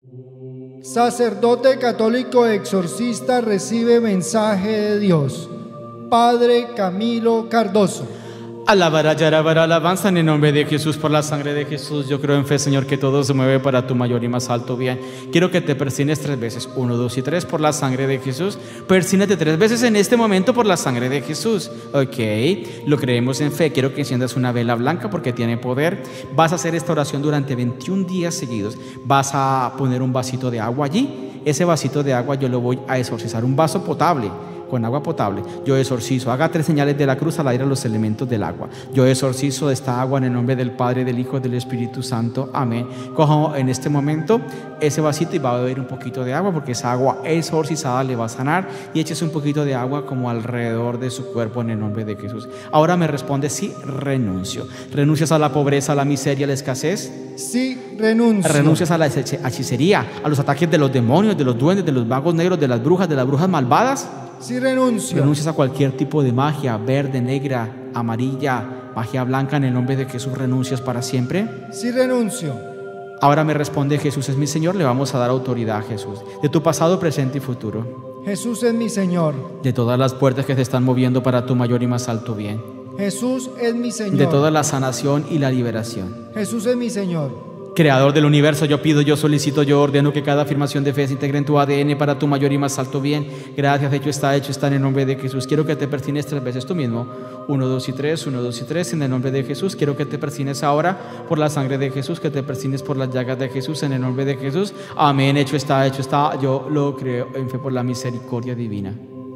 Sacerdote católico exorcista recibe mensaje de Dios. Padre Camilo Cardoso. Alabará, alabará, alabanza en el nombre de Jesús, por la sangre de Jesús. Yo creo en fe, Señor, que todo se mueve para tu mayor y más alto bien. Quiero que te persines 3 veces, 1, 2 y 3, por la sangre de Jesús. Persínate 3 veces en este momento por la sangre de Jesús. Ok, lo creemos en fe. Quiero que enciendas una vela blanca porque tiene poder. Vas a hacer esta oración durante 21 días seguidos. Vas a poner un vasito de agua allí. Ese vasito de agua yo lo voy a exorcizar, un vaso potable, con agua potable. Yo exorcizo, haga 3 señales de la cruz al aire a los elementos del agua. Yo exorcizo esta agua en el nombre del Padre, del Hijo y del Espíritu Santo. Amén. Coja en este momento ese vasito y va a beber un poquito de agua, porque esa agua exorcizada le va a sanar, y échese un poquito de agua como alrededor de su cuerpo en el nombre de Jesús. Ahora me responde: sí, renuncio. ¿Renuncias a la pobreza, a la miseria, a la escasez? Sí, renuncio. ¿Renuncias a la hechicería, a los ataques de los demonios, de los duendes, de los magos negros, de las brujas malvadas? Sí, renuncio. ¿Renuncias a cualquier tipo de magia, verde, negra, amarilla, magia blanca? En el nombre de Jesús, ¿renuncias para siempre? Sí, renuncio. Ahora me responde: Jesús es mi Señor. Le vamos a dar autoridad a Jesús de tu pasado, presente y futuro. Jesús es mi Señor. De todas las puertas que se están moviendo para tu mayor y más alto bien. Jesús es mi Señor. De toda la sanación y la liberación. Jesús es mi Señor. Creador del universo, yo pido, yo solicito, yo ordeno que cada afirmación de fe se integre en tu ADN para tu mayor y más alto bien. Gracias, hecho está en el nombre de Jesús. Quiero que te persines 3 veces tú mismo. 1, 2 y 3, 1, 2 y 3, en el nombre de Jesús. Quiero que te persines ahora por la sangre de Jesús, que te persines por las llagas de Jesús, en el nombre de Jesús. Amén, hecho está. Yo lo creo en fe por la misericordia divina.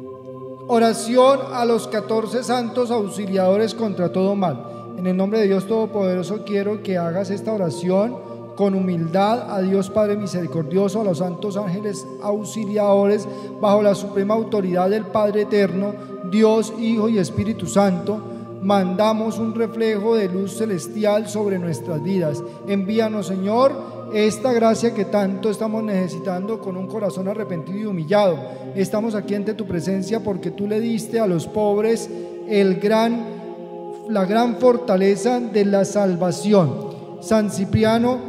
Oración a los 14 santos auxiliadores contra todo mal. En el nombre de Dios Todopoderoso quiero que hagas esta oración con humildad a Dios Padre misericordioso, a los santos ángeles auxiliadores, bajo la suprema autoridad del Padre eterno, Dios, Hijo y Espíritu Santo. Mandamos un reflejo de luz celestial sobre nuestras vidas. Envíanos, Señor, esta gracia que tanto estamos necesitando, con un corazón arrepentido y humillado. Estamos aquí ante tu presencia porque tú le diste a los pobres la gran fortaleza de la salvación. San Cipriano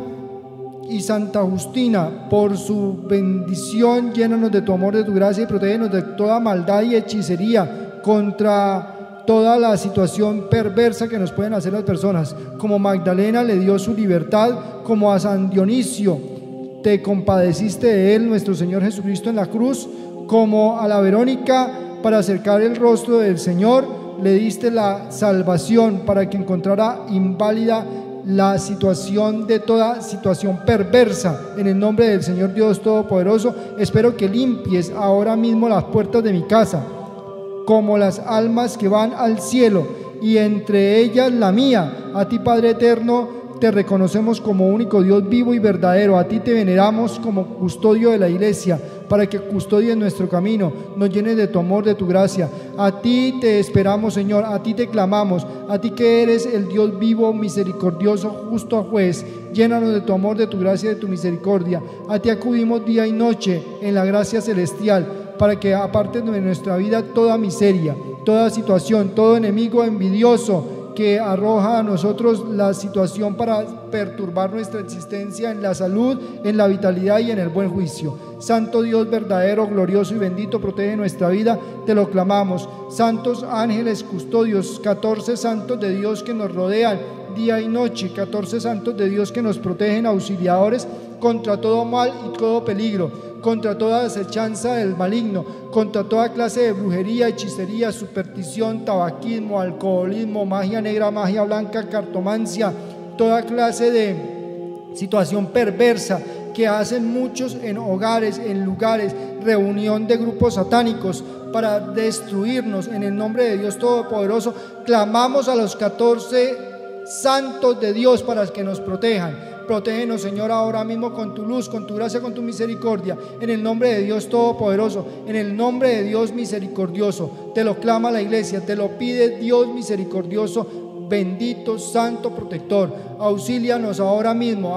y Santa Justina, por su bendición, llénanos de tu amor, de tu gracia, y protégenos de toda maldad y hechicería, contra toda la situación perversa que nos pueden hacer las personas. Como Magdalena le dio su libertad, como a San Dionisio te compadeciste de él, nuestro Señor Jesucristo, en la cruz, como a la Verónica, para acercar el rostro del Señor, le diste la salvación para que encontrara inválida la situación de toda situación perversa. En el nombre del Señor Dios Todopoderoso, espero que limpies ahora mismo las puertas de mi casa, como las almas que van al cielo, y entre ellas la mía. A ti, Padre eterno, te reconocemos como único Dios vivo y verdadero. A ti te veneramos como custodio de la iglesia, para que custodies nuestro camino, nos llenes de tu amor, de tu gracia. A ti te esperamos, Señor, a ti te clamamos, a ti que eres el Dios vivo, misericordioso, justo juez. Llénanos de tu amor, de tu gracia y de tu misericordia. A ti acudimos día y noche en la gracia celestial, para que apartes de nuestra vida toda miseria, toda situación, todo enemigo envidioso que arroja a nosotros la situación para perturbar nuestra existencia en la salud, en la vitalidad y en el buen juicio. Santo Dios verdadero, glorioso y bendito, protege nuestra vida, te lo clamamos. Santos ángeles custodios, 14 santos de Dios que nos rodean día y noche, 14 santos de Dios que nos protegen, auxiliadores contra todo mal y todo peligro, contra toda desechanza del maligno, contra toda clase de brujería, hechicería, superstición, tabaquismo, alcoholismo, magia negra, magia blanca, cartomancia, toda clase de situación perversa que hacen muchos en hogares, en lugares, reunión de grupos satánicos para destruirnos. En el nombre de Dios Todopoderoso, clamamos a los 14 santos de Dios para que nos protejan. Protégenos, Señor, ahora mismo con tu luz, con tu gracia, con tu misericordia, en el nombre de Dios Todopoderoso, en el nombre de Dios misericordioso. Te lo clama la iglesia, te lo pide Dios misericordioso, bendito, santo, protector. Auxílianos ahora mismo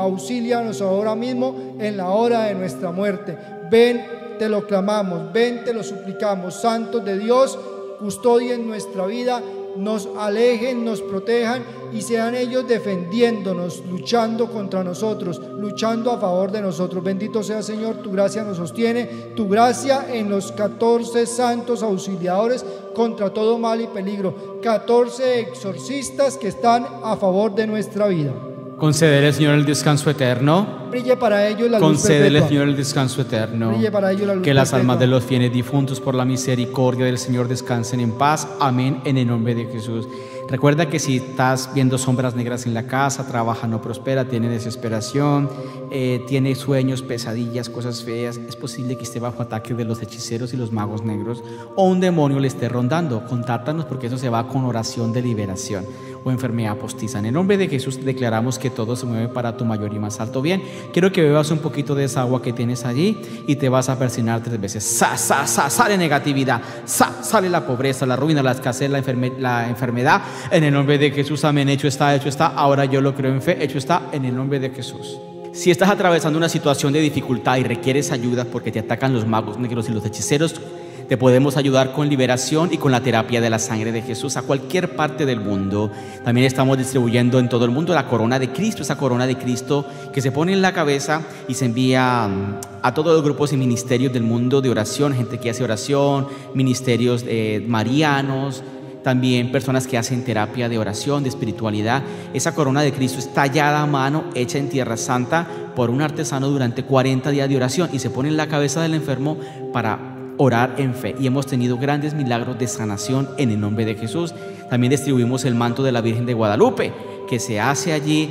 en la hora de nuestra muerte. Ven, te lo clamamos, ven, te lo suplicamos. Santos de Dios, custodien nuestra vida nos alejen, nos protejan y sean ellos defendiéndonos, luchando contra nosotros, luchando a favor de nosotros. Bendito sea, Señor, tu gracia nos sostiene, tu gracia en los 14 santos auxiliadores contra todo mal y peligro, 14 exorcistas que están a favor de nuestra vida. Concédele, Señor, el descanso eterno. Brille para ellos la luz Concédele, perpetua. Señor, el descanso eterno. Brille para ellos la luz Que las perpetua. almas de los fieles difuntos por la misericordia del Señor descansen en paz. Amén, en el nombre de Jesús. Recuerda que si estás viendo sombras negras en la casa, trabaja, no prospera, tiene desesperación, tiene sueños, pesadillas, cosas feas, es posible que esté bajo ataque de los hechiceros y los magos negros o un demonio le esté rondando. Contáctanos porque eso se va con oración de liberación o enfermedad postiza. En el nombre de Jesús declaramos que todo se mueve para tu mayor y más alto bien. Quiero que bebas un poquito de esa agua que tienes allí y te vas a persignar 3 veces. Sale negatividad, sale la pobreza, la ruina, la escasez, la enfermedad. En el nombre de Jesús, amén. Hecho está, hecho está. Ahora yo lo creo en fe. Hecho está en el nombre de Jesús. Si estás atravesando una situación de dificultad y requieres ayuda porque te atacan los magos negros y los hechiceros, te podemos ayudar con liberación y con la terapia de la sangre de Jesús a cualquier parte del mundo. También estamos distribuyendo en todo el mundo la corona de Cristo, esa corona de Cristo que se pone en la cabeza y se envía a todos los grupos y ministerios del mundo de oración, gente que hace oración, ministerios marianos, también personas que hacen terapia de oración, de espiritualidad. Esa corona de Cristo es tallada a mano, hecha en Tierra Santa por un artesano durante 40 días de oración y se pone en la cabeza del enfermo para orar en fe. Y hemos tenido grandes milagros de sanación en el nombre de Jesús. También distribuimos el manto de la Virgen de Guadalupe, que se hace allí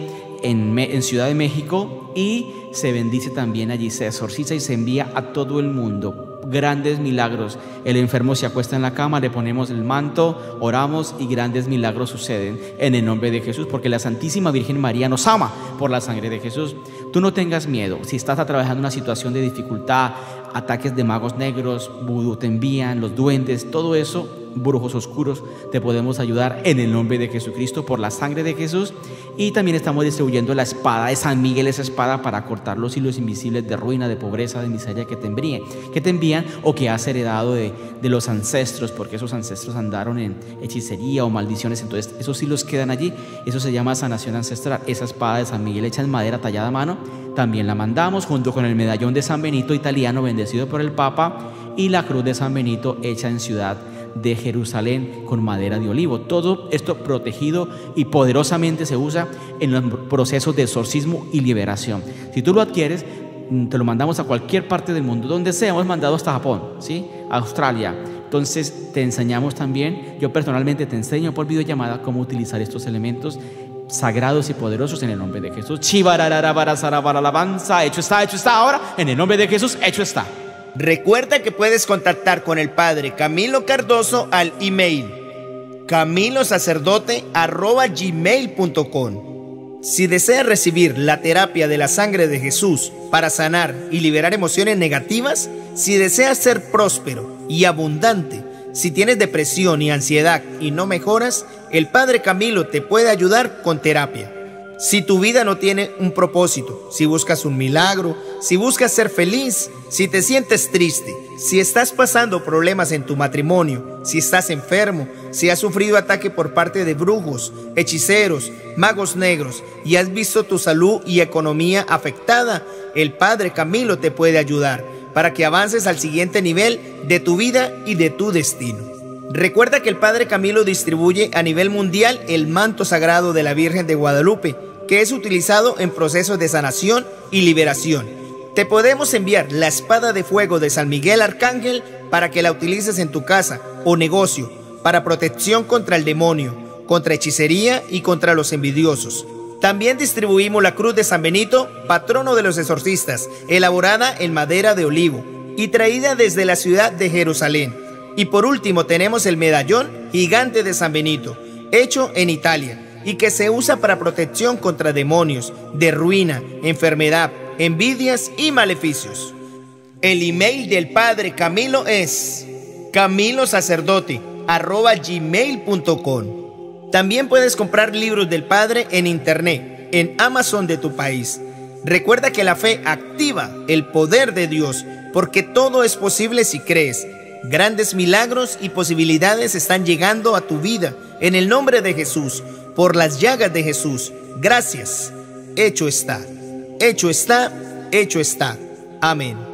en Ciudad de México y se bendice también allí, se exorciza y se envía a todo el mundo. Grandes milagros. El enfermo se acuesta en la cama, le ponemos el manto, oramos y grandes milagros suceden en el nombre de Jesús, porque la Santísima Virgen María nos ama por la sangre de Jesús. Tú no tengas miedo. Si estás atravesando una situación de dificultad, ataques de magos negros, vudú te envían, los duendes, todo eso, brujos oscuros, te podemos ayudar en el nombre de Jesucristo por la sangre de Jesús. Y también estamos distribuyendo la espada de San Miguel, esa espada para cortar los hilos invisibles de ruina, de pobreza, de miseria que te envían o que has heredado de los ancestros, porque esos ancestros andaron en hechicería o maldiciones. Entonces esos hilos quedan allí. Eso se llama sanación ancestral. Esa espada de San Miguel hecha en madera tallada a mano también la mandamos junto con el medallón de San Benito italiano bendecido por el Papa y la cruz de San Benito hecha en Ciudad de Jerusalén con madera de olivo. Todo esto protegido y poderosamente se usa en los procesos de exorcismo y liberación. Si tú lo adquieres, te lo mandamos a cualquier parte del mundo, donde sea. Hemos mandado hasta Japón, ¿sí? Australia. Entonces te enseñamos también, yo personalmente te enseño por videollamada cómo utilizar estos elementos sagrados y poderosos en el nombre de Jesús. Chivarararabarasarabaralabanza. Hecho está ahora en el nombre de Jesús. Hecho está. Recuerda que puedes contactar con el Padre Camilo Cardoso al email camilosacerdote@gmail.com. Si deseas recibir la terapia de la sangre de Jesús para sanar y liberar emociones negativas, si deseas ser próspero y abundante, si tienes depresión y ansiedad y no mejoras, el Padre Camilo te puede ayudar con terapia. Si tu vida no tiene un propósito, si buscas un milagro, si buscas ser feliz, si te sientes triste, si estás pasando problemas en tu matrimonio, si estás enfermo, si has sufrido ataque por parte de brujos, hechiceros, magos negros y has visto tu salud y economía afectada, el Padre Camilo te puede ayudar para que avances al siguiente nivel de tu vida y de tu destino. Recuerda que el Padre Camilo distribuye a nivel mundial el manto sagrado de la Virgen de Guadalupe, que es utilizado en procesos de sanación y liberación. Te podemos enviar la espada de fuego de San Miguel Arcángel para que la utilices en tu casa o negocio para protección contra el demonio, contra hechicería y contra los envidiosos. También distribuimos la cruz de San Benito, patrono de los exorcistas, elaborada en madera de olivo y traída desde la ciudad de Jerusalén. Y por último tenemos el medallón gigante de San Benito, hecho en Italia y que se usa para protección contra demonios, de ruina, enfermedad, envidias y maleficios. El email del Padre Camilo es camilosacerdote@gmail.com. También puedes comprar libros del Padre en internet, en Amazon de tu país. Recuerda que la fe activa el poder de Dios, porque todo es posible si crees. Grandes milagros y posibilidades están llegando a tu vida. En el nombre de Jesús, por las llagas de Jesús. Gracias. Hecho está. Hecho está. Hecho está. Amén.